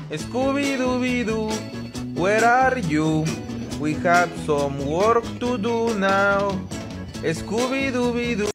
Scooby-Dooby-Doo, where are you? We have some work to do now. Scooby-Dooby-Doo.